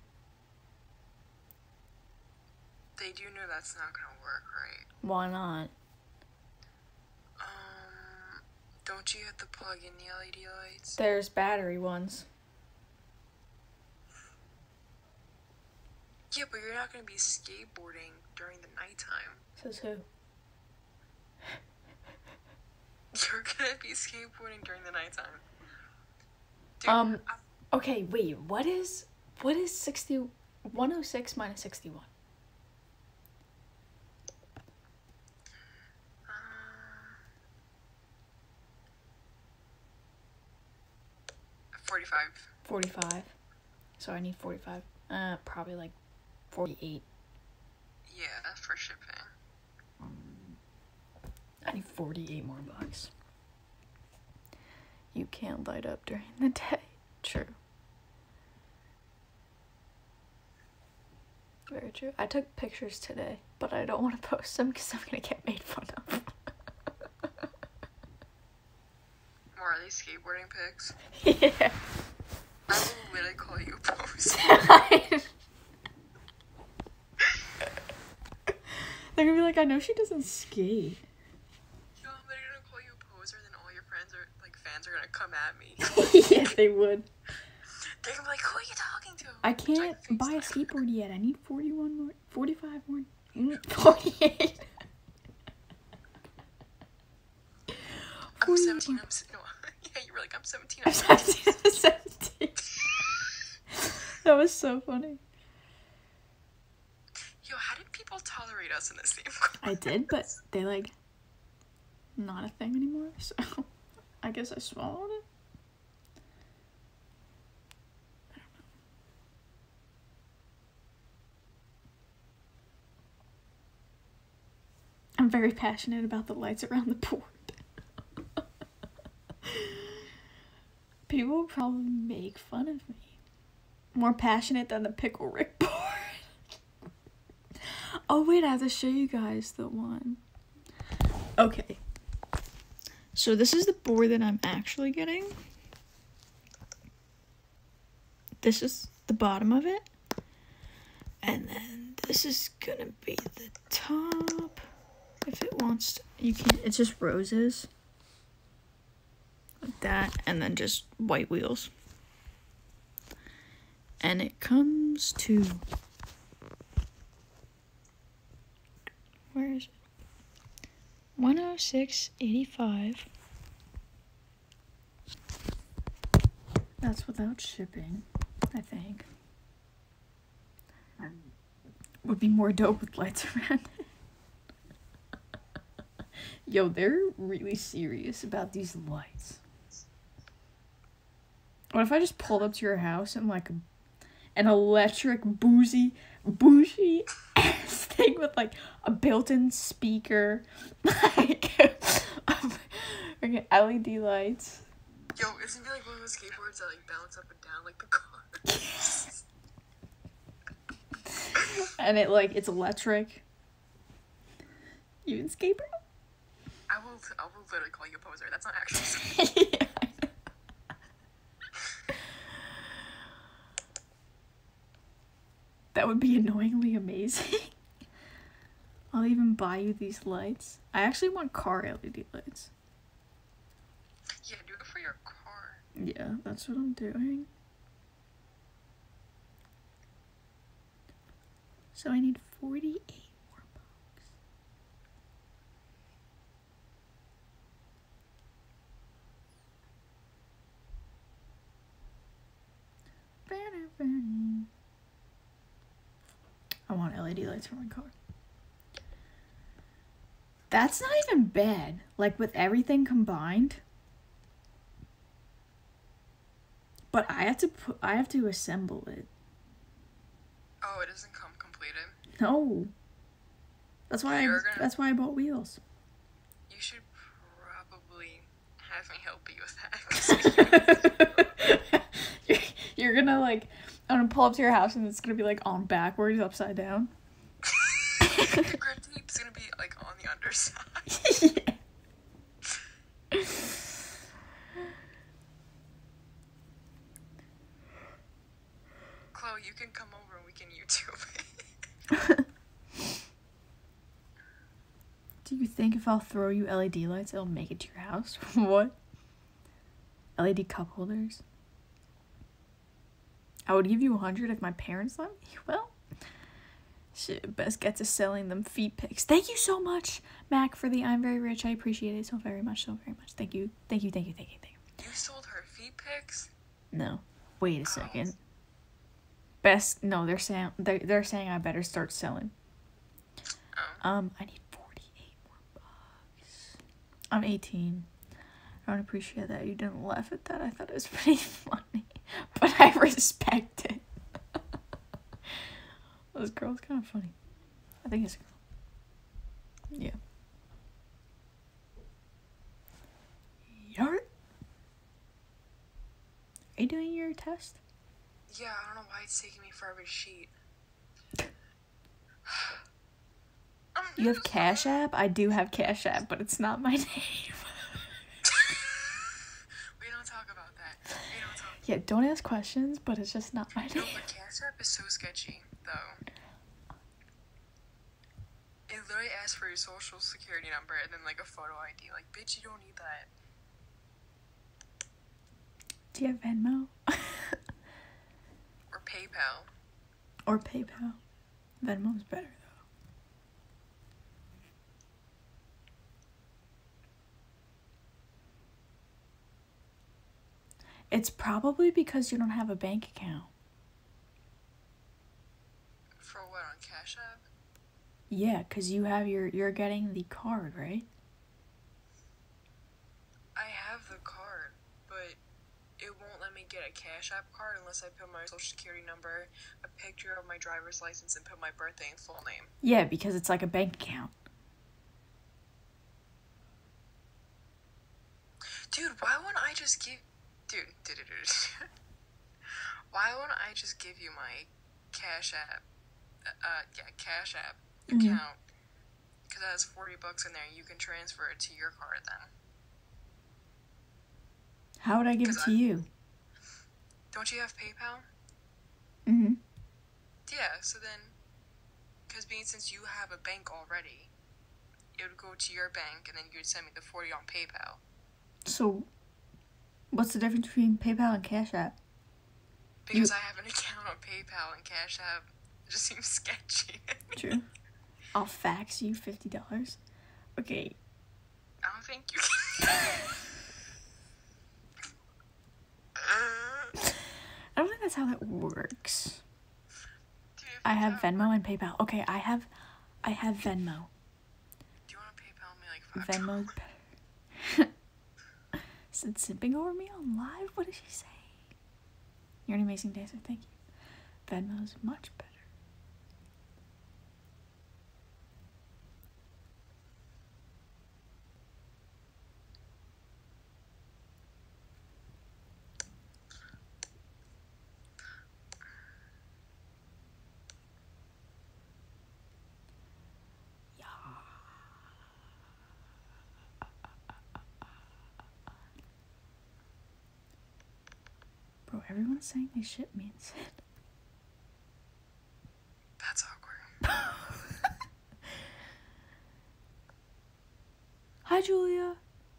They do know that's not gonna work, right? Why not? Don't you have to plug in the LED lights? There's battery ones. Yeah, but you're not gonna be skateboarding during the nighttime. Says who? You're gonna be skateboarding during the nighttime. Dude, Okay, wait, what is 106 minus 61? 45. 45. So I need 45. Probably like 48. Yeah, for shipping. I need 48 more bucks. You can't light up during the day. True. Very true. I took pictures today, but I don't want to post them because I'm going to get made fun of. More are these skateboarding pics? Yeah. I will literally call you a poser. They're going to be like, I know she doesn't skate. Yo, I'm literally gonna call you a poser, then all your friends are, like, fans are gonna come at me. Yeah, they would. They're gonna be like, who are you talking to? I can't buy a skateboard yet. I need 41 more, 45 more, 48. I'm 17, no, yeah, you were like, I'm 17, I'm 17. I'm 17. That was so funny. Yo, how did people tolerate us in the same class? I did, but they like not a thing anymore, so I guess I swallowed it. I'm very passionate about the lights around the board. People will probably make fun of me. More passionate than the Pickle Rick board. Oh wait, I have to show you guys the one. Okay. So this is the board that I'm actually getting. This is the bottom of it. And then this is gonna be the top. If it wants to, you can, it's just roses. Like that, and then just white wheels. And it comes to, where is it? 106.85. That's without shipping, I think. Would be more dope with lights around it. Yo, they're really serious about these lights. What if I just pulled up to your house and like an electric bougie ass thing with like a built-in speaker, like LED lights. Yo, it's gonna be like one of those skateboards that like bounce up and down like the car. And it's electric. You in skateboard? I will literally call you a poser. That's not actually Yeah. That would be annoyingly amazing. I'll even buy you these lights. I actually want car LED lights. Yeah, do it for your car. Yeah, that's what I'm doing. So I need 48 more bucks. I want LED lights for my car. That's not even bad. Like with everything combined, But I have to assemble it. Oh, it doesn't come completed. No. That's why that's why I bought wheels. You should probably have me help you with that. You're gonna like, I'm gonna pull up to your house and it's gonna be like on backwards, upside down. The grip tape's gonna be like on the underside. Yeah. Chloe, you can come over and we can YouTube it. Do you think if I'll throw you LED lights, it'll make it to your house? What? LED cup holders? I would give you 100 if my parents let me. Well, shit, best get to selling them feet pics. Thank you so much, Mac, for the I'm very rich. I appreciate it so very much, so very much. Thank you. Thank you, thank you, thank you, thank you. You sold her feet pics? No. Wait a second. Best, no, they're saying I better start selling. Oh. I need 48 more bucks. I'm 18. I don't appreciate that. You didn't laugh at that. I thought it was pretty funny. But I respect it. This girl's kind of funny. I think it's a girl. Yeah. Yart? Are you doing your test? Yeah, I don't know why it's taking me forever to sheet. You have Cash App? I do have Cash App, but it's not my name. We don't talk about that. Yeah, don't ask questions, but it's just not my No, name. but Cash App is so sketchy, though. It literally asks for your social security number and then like a photo ID. Like, bitch, you don't need that. Do you have Venmo? Or PayPal. Or PayPal? Venmo's better, though. It's probably because you don't have a bank account. For what, on Cash App? Yeah, because you're getting the card, right? I have the card, but it won't let me get a Cash App card unless I put my social security number, a picture of my driver's license, and put my birthday and full name. Yeah, because it's like a bank account. Dude, why wouldn't I just give... Dude. Why wouldn't I just give you my Cash App, Cash App account? Because it has $40 in there, you can transfer it to your card then. How would I give it to you? Don't you have PayPal? Mm-hmm. Yeah, so then, because since you have a bank already, it would go to your bank and then you would send me the 40 on PayPal. So, what's the difference between PayPal and Cash App? Because I have an account on PayPal and Cash App. It just seems sketchy. True. I'll fax you $50. Okay. I don't think you can. I don't think that's how that works. Dude, I have Venmo and PayPal. Okay, I have Venmo. Do you want to PayPal me like $5? Venmo's better. Said simping over me on live? What did she say? You're an amazing dancer, thank you. Venmo's much better. Bro, everyone's saying they ship me and Sid. That's awkward. Hi, Julia.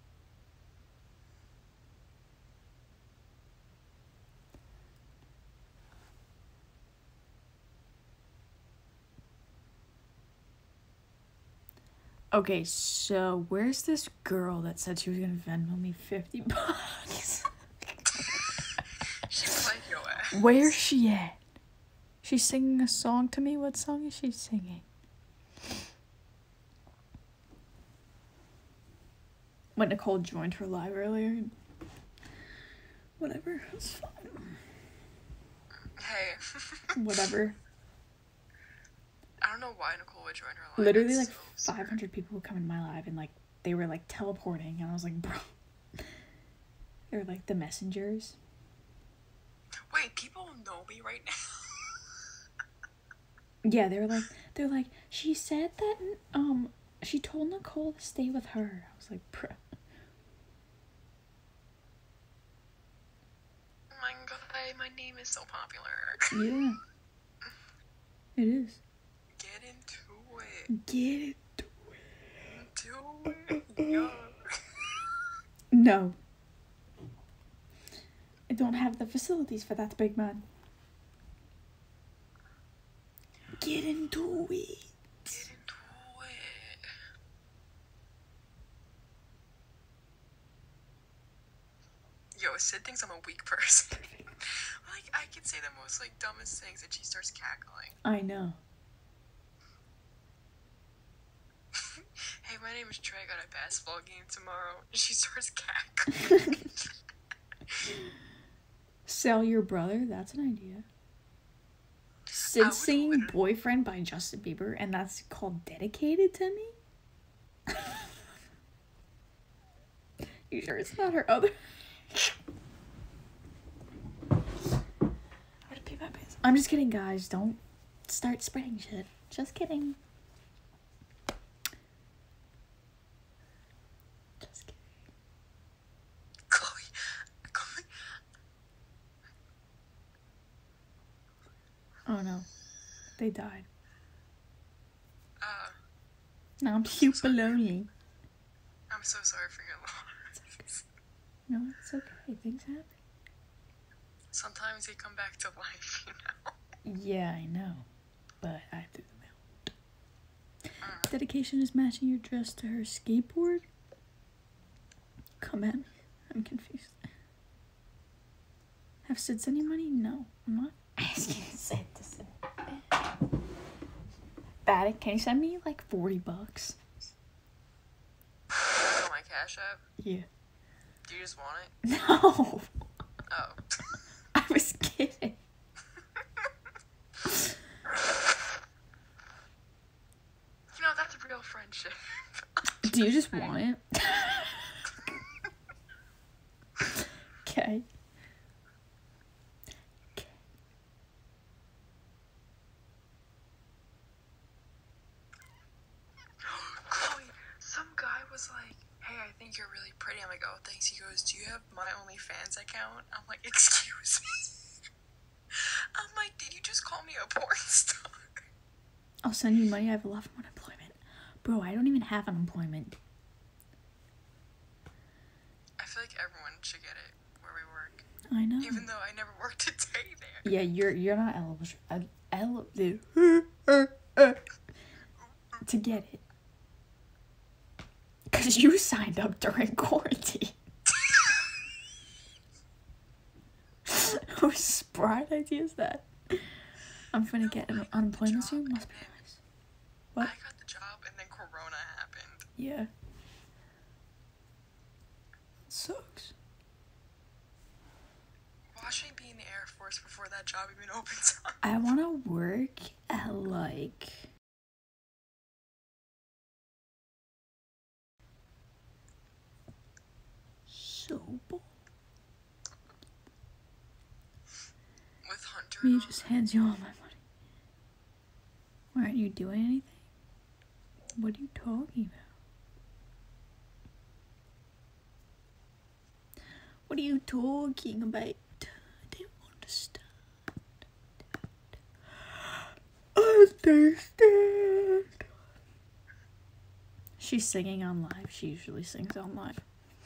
Okay, so where's this girl that said she was gonna Venmo me $50? She played your ass. Where's she at? She's singing a song to me? What song is she singing? When Nicole joined her live earlier. whatever. It's fine. Hey. Whatever. I don't know why Nicole would join her live. Literally, It's like, so 500 people would come in my live, and, like, they were, like, teleporting, and I was like, bro. They were, like, the messengers. Wait, people know me right now? Yeah, they're like, she said that, she told Nicole to stay with her. I was like, bro. Oh my god, my name is so popular. Yeah. It is. Get into it. Get it. Do it. Yo. No. I don't have the facilities for that, big man. Get into it. Get into it. Yo, Sid thinks I'm a weak person. Like, I could say the most, like, dumbest things and she starts cackling. I know. Hey, my name is Trey. I got a basketball game tomorrow. And she starts cackling. Sell your brother? That's an idea. Sid would singing literally- Boyfriend by Justin Bieber, and that's called Dedicated to Me? You sure it's not her other? I'm just kidding, guys. Don't start spreading shit. Just kidding. Just kidding. Chloe. Oh no. They died. Uh, Now I'm super lonely. I'm so sorry for your loss. No, it's okay. Things happen. Sometimes they come back to life, you know? Yeah, I know. But I threw them out. Dedication is matching your dress to her skateboard? Come at me. I'm confused. Have Sid sent you money? No, I'm not asking Sid to send. Baddick, can you send me like $40? On my Cash App? Yeah. Do you just want it? No. Oh. I was kidding. You know, that's a real friendship. Do you just want it? Okay. Chloe, some guy was like, hey, I think you're really pretty. I'm like, oh, thanks. He goes, do you have my OnlyFans account? I'm like, excuse me? I'm like, did you just call me a porn star? I'll send you money. I have a lot of unemployment. Bro, I don't even have unemployment. I feel like everyone should get it where we work. I know. Even though I never worked a day there. Yeah, you're not eligible to get it. Because you signed up during quarantine. Whose bright idea is that? I'm finna get an unemployment soon. Must be nice. What? I got the job and then Corona happened. Yeah. Sucks. Watch me be in the Air Force before that job even opens up. I wanna work at like Sobo. With Hunter. Me just hands you all my money. Why aren't you doing anything? What are you talking about? What are you talking about? I don't understand. Understand. She's singing on live. She usually sings on live.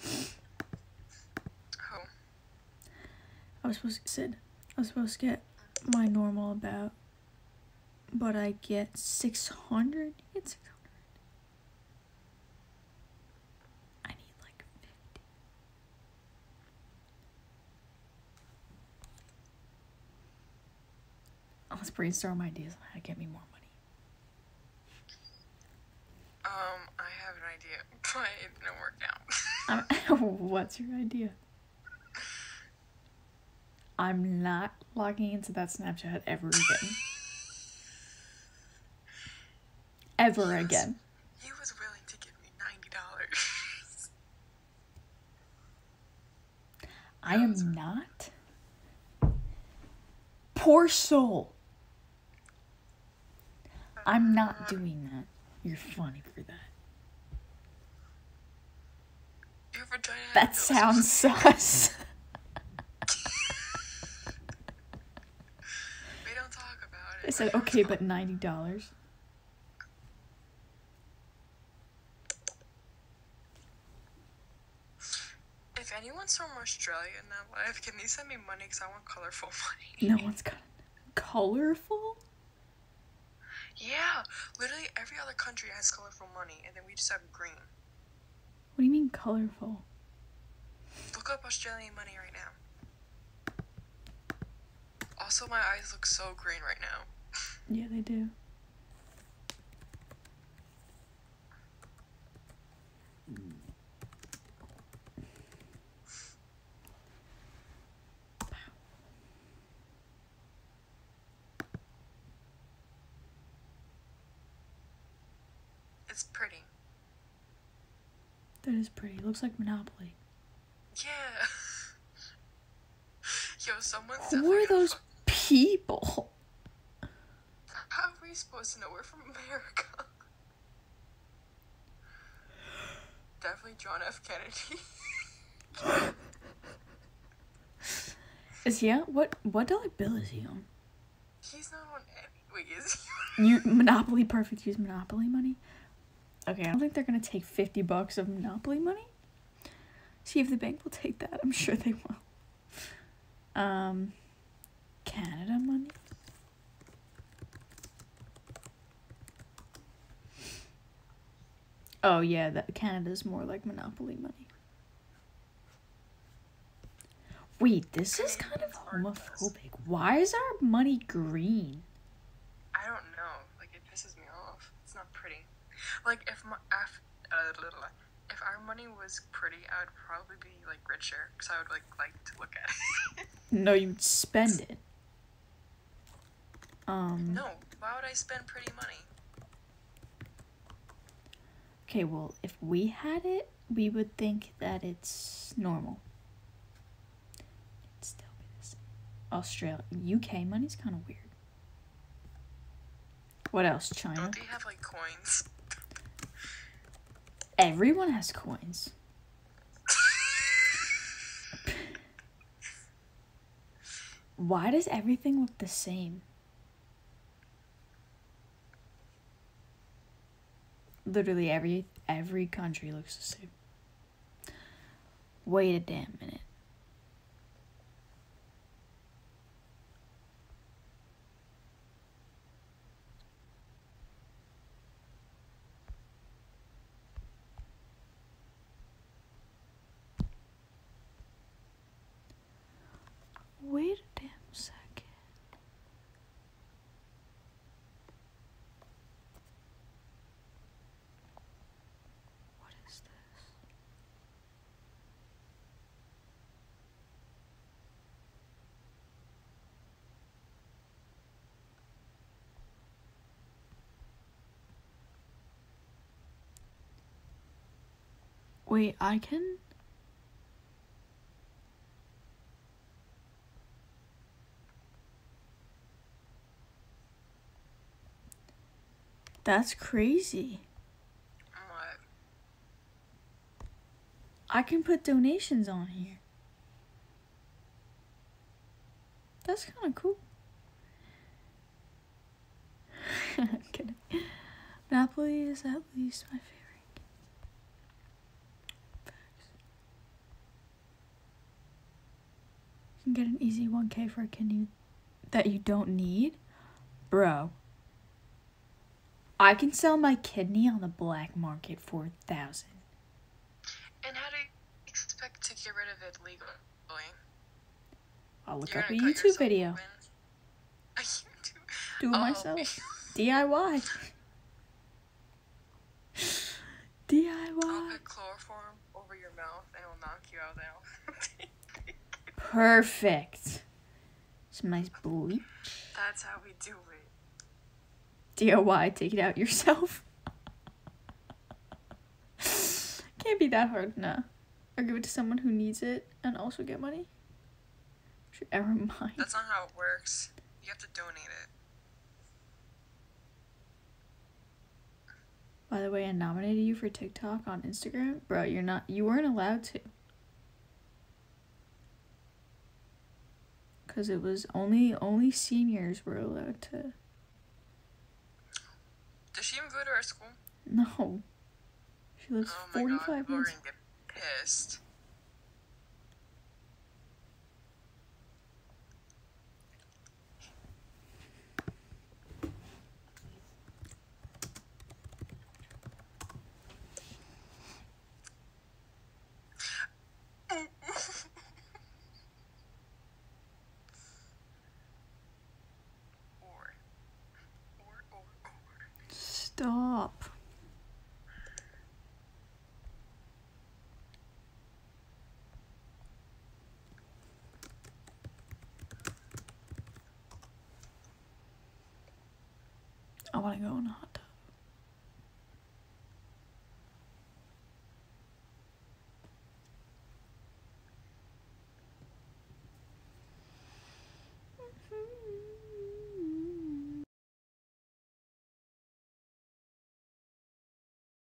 Oh. I was supposed to get my normal about, but I get 600. You get 600. I need like 50. Let's brainstorm ideas on how to get me more money. I have an idea, but it didn't work out. What's your idea? I'm not logging into that Snapchat ever again. Ever again. He was willing to give me $90. I am not. Poor soul. I'm not doing that. You're funny for that. Your vagina That sounds sus. We don't talk about it. I said, okay, but $90. If anyone's from Australia in that life, can they send me money? Because I want colorful money. No one's got colorful? Yeah, literally every other country has colorful money, and then we just have green. What do you mean colorful? Look up Australian money right now. Also, my eyes look so green right now. Yeah, they do. It's pretty. That is pretty. Looks like Monopoly. Yeah. Yo, someone's Who definitely are gonna those people? How are we supposed to know we're from America? Definitely John F. Kennedy. Is he on? What dollar bill is he on? He's not on any. Wait, is You Monopoly perfect use Monopoly money? Okay, I don't think they're gonna take $50 of Monopoly money. See if the bank will take that. I'm sure they will. Canada money. Oh yeah, that Canada's more like Monopoly money. Wait, this is kind of homophobic. Why is our money green? I don't know. Like, it pisses me off. It's not pretty. Like, if our money was pretty, I would probably be, like, richer. Because I would, like to look at it. No, you'd spend it. No, why would I spend pretty money? Okay, well, if we had it, we would think that it's normal. It'd still be the same. Australia, UK money's kind of weird. What else? China? Don't they have, like, coins? Everyone has coins. Why does everything look the same? Literally every country looks the same. Wait a damn minute. Wait a damn second. What is this? Wait, I can... That's crazy. What? I can put donations on here. That's kind of cool. I'm kidding. Monopoly is at least my favorite. Facts. You can get an easy 1K for a kidney that you don't need. Bro. I can sell my kidney on the black market for $1,000. And how do you expect to get rid of it legally? I'll look You're up a gonna cut YouTube yourself video. open? A YouTube? Do it Oh. myself. DIY. I'll DIY. put chloroform over your mouth and it'll knock you out now. Perfect. Some nice bleach. That's how we do it. DIY, take it out yourself. Can't be that hard, nah. Or give it to someone who needs it and also get money. Should ever mind. That's not how it works. You have to donate it. By the way, I nominated you for TikTok on Instagram. Bro, you weren't allowed to. Because it was only seniors were allowed to. Does she even go to our school? No. She lives Oh my 45 god, people are minutes. gonna get pissed. Or. Stop. I want to go on a hot tub.